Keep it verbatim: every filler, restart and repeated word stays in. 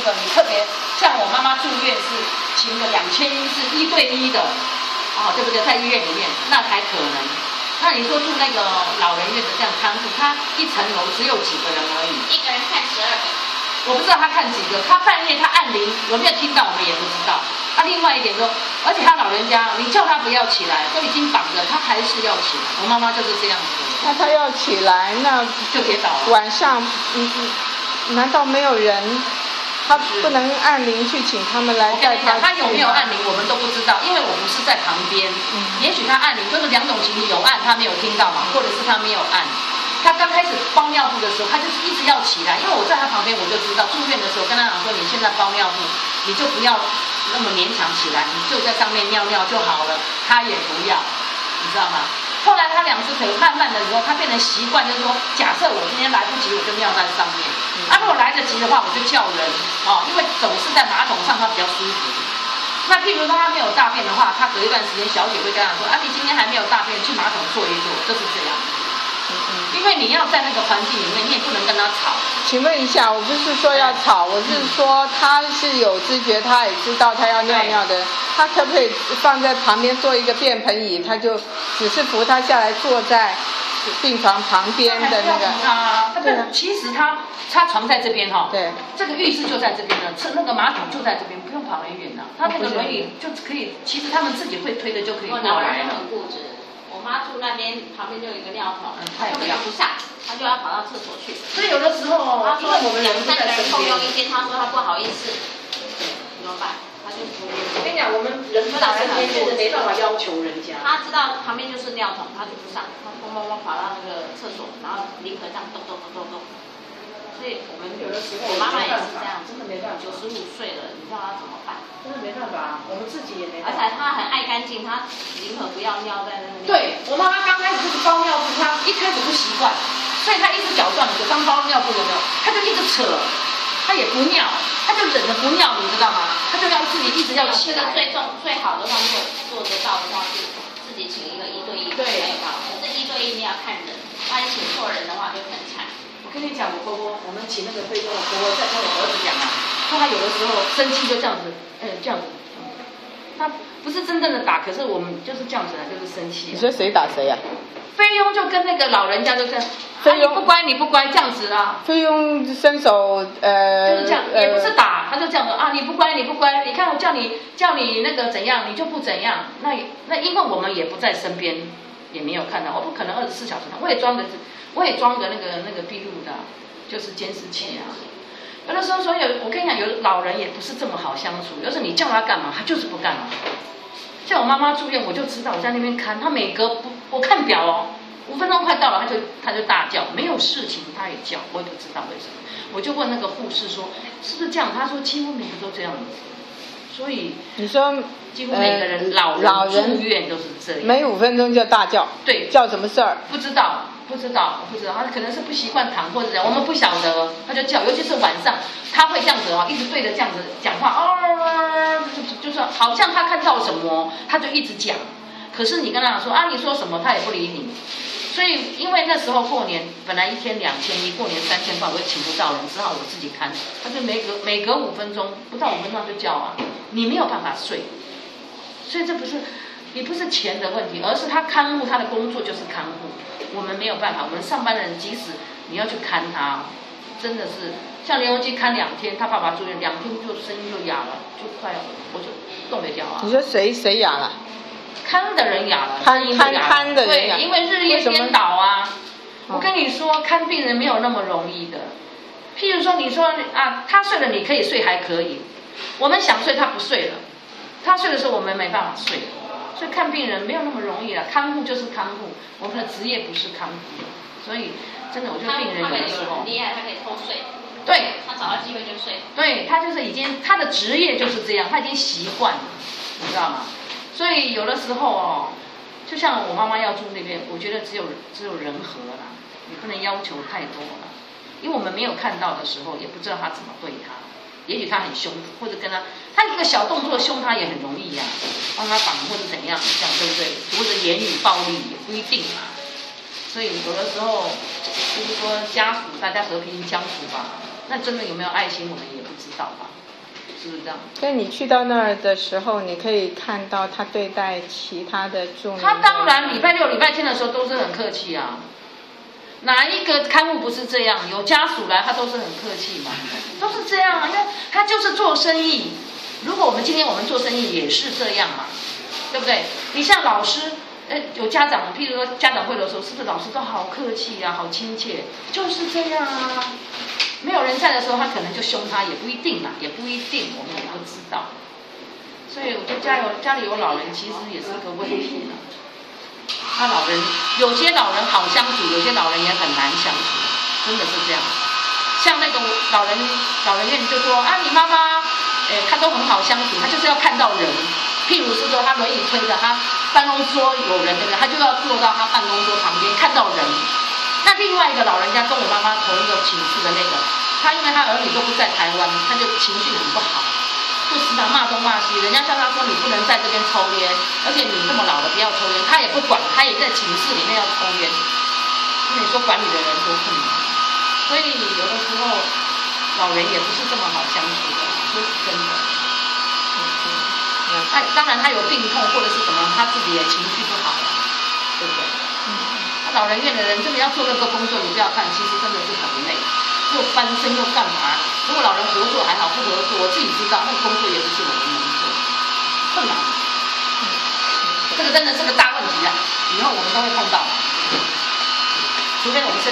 个你特别像我妈妈住院是请个两千一是一对一的，哦，对不对？在医院里面那才可能。那你说住那个老人院的这样看护，他一层楼只有几个人而已， 一个人看十二个。 我不知道他看几个，他半夜他按铃有没有听到我们也不知道。啊，另外一点说，而且他老人家，你叫他不要起来，都已经绑着，他还是要起来。我妈妈就是这样子的。 那他要起来，那就跌倒了。 晚上，嗯嗯，难道没有人？他不能按铃去请他们来带他？ 他有没有按铃我们都不知道，因为我不是在旁边。嗯。也许他按铃，就是两种情形，有按他没有听到嘛，或者是他没有按。他刚开始包尿布的时候，他就是一直要起来，因为我在他旁边，我就知道住院的时候跟他讲说，你现在包尿布，你就不要那么勉强起来，你就在上面尿尿就好了。他也不要，你知道吗？后来他两只腿慢慢的以后，他变成习惯，就是说，假设我今天来不及，我就尿在上面。啊，如果来得及的话，我就叫人哦，因为总是在马桶上，他比较舒服。那譬如说他没有大便的话，他隔一段时间，小姐会跟他说，啊，你今天还没有大便，去马桶坐一坐，就是这样。因为你要在那个环境里面，你也不能跟他吵。 请问一下，我不是说要吵，我是说他是有知觉，他也知道他要尿尿的，他可不可以放在旁边做一个便盆椅，他就只是扶他下来坐在病床旁边的那个。 啊，对啊。其实他他床在这边哈， 对， 这个浴室就在这边了，那个马桶就在这边，不用跑很远的。他那个轮椅就可以，其实他们自己会推的就可以过来了。 很固执。我妈住那边，旁边就有一个尿桶，她根本就不上，她就要跑到厕所去。 所以有的时候， 她说我们两三个人共用一间，她说她不好意思，怎么办？她就不。 我跟你讲，我们人不在身边，就是没办法要求人家。 她知道旁边就是尿桶，她就不上，她砰砰砰跑到那个厕所，然后离合这样咚咚咚咚咚。所以我们有的时候，我妈妈也是这样，真的没办法，九十五岁了，你叫她怎么办？ 真的没办法，我们自己也没办法。 而且她很爱干净，她宁可不要尿在那个。 对，我妈妈刚开始就是包尿布，她一开始不习惯，所以她一直搅断的时候，刚包尿布有没有？她就一直扯，她也不尿，她就忍着不尿，你知道吗？她就要自己一直要起来。 这个最重最好的话，如果做得到的话，是自己请一个一对一的陪跑。可是一对一你要看人，万一请错人的话就很惨。 我跟你讲，我婆婆，我们请那个菲佣，我婆婆在跟我儿子讲啊，说她有的时候生气就这样子，嗯，这样子，她不是真正的打，可是我们就是这样子啊，就是生气。 你说谁打谁呀？ 菲佣就跟那个老人家就这样，菲佣、啊、你不乖，你不乖这样子啊。 菲佣伸手，呃， 就是这样，也不是打，他就这样子啊，你不乖，你不乖，你看我叫你叫你那个怎样，你就不怎样。那那因为我们也不在身边，也没有看到，我不可能二十四小时看，我也装个。我也装个那个那个闭路的，就是监视器啊。有的时候说有，我跟你讲，有老人也不是这么好相处。要是你叫他干嘛，他就是不干嘛。像我妈妈住院，我就知道我在那边看，她每隔不，我看表哦，五分钟快到了，她就她就大叫，没有事情她也叫，我也不知道为什么。我就问那个护士说，是不是这样？她说几乎每个都这样子。所以你说几乎每个人、呃、老人老人住院都是这样， 每五分钟就大叫。对，叫什么事儿？ 不知道。不知道，不知道，他可能是不习惯躺或者怎样，我们不晓得，他就叫，尤其是晚上，他会这样子哦，一直对着这样子讲话，哦，就就是好像他看到什么，他就一直讲，可是你跟他讲说啊，你说什么，他也不理你，所以因为那时候过年本来一天两千一，过年三千块，我也请不到人，只好我自己看，他就每隔每隔五分钟，不到五分钟就叫啊，你没有办法睡，所以这不是你不是钱的问题，而是他看护他的工作就是看护。我们没有办法，我们上班的人，即使你要去看他，真的是像林荣基看两天，他爸爸住院两天就声音就哑了，就快，我就动不了啊。 你说谁谁哑了？ 看的人哑了， 看看看的人哑。对，因为日夜颠倒啊。我跟你说，看病人没有那么容易的。譬如说，你说啊，他睡了你可以睡还可以，我们想睡他不睡了，他睡的时候我们没办法睡。所以看病人没有那么容易了，看护就是看护，我们的职业不是看护，所以真的我觉得病人有的时候很厉害，他可以偷睡， 对， 他找到机会就睡， 对他就是已经他的职业就是这样，他已经习惯了，你知道吗？所以有的时候哦，就像我妈妈要住那边，我觉得只有只有人和啦，你不能要求太多了，因为我们没有看到的时候，也不知道他怎么对他。也许他很凶，或者跟他，他一个小动作凶他也很容易呀、啊，帮他绑或者怎样，这样对不对？或者言语暴力也不一定嘛。所以有的时候就是说家属大家和平相处吧。 那真的有没有爱心，我们也不知道吧？是不是这样？ 所以你去到那儿的时候，你可以看到他对待其他的住民。 他当然礼拜六、礼拜天的时候都是很客气啊。哪一个看护不是这样？有家属来，他都是很客气嘛，都是这样啊，因为他就是做生意。如果我们今天我们做生意也是这样嘛，对不对？你像老师，呃，有家长，譬如说家长会的时候，是不是老师都好客气啊，好亲切？就是这样啊。没有人在的时候，他可能就凶他，也不一定啦，也不一定，我们也不知道。所以我觉得家有家里有老人，其实也是个问题啦。他老人有些老人好相处，有些老人也很难相处，真的是这样。像那种老人老人院就说啊，你妈妈，哎，他都很好相处，他就是要看到人。譬如是说他轮椅推着，他办公桌有人对不对？他就要坐到他办公桌旁边看到人。那另外一个老人家跟我妈妈同一个寝室的那个，他因为他儿女都不在台湾，他就情绪很不好。就时常骂东骂西，人家叫他说你不能在这边抽烟，而且你这么老了不要抽烟，他也不管，他也在寝室里面要抽烟。那你说管理的人多困难，所以有的时候老人也不是这么好相处的，这是真的。他当然他有病痛或者是什么，他自己也情绪不好，对不对？嗯、老人院的人真的要做任何工作，你不要看，其实真的是很累。又翻身又干嘛？如果老人合作还好，不合作，我自己知道那个工作也不是我们能做，困难。这个真的是个大问题啊！以后我们都会碰到，除非我们是。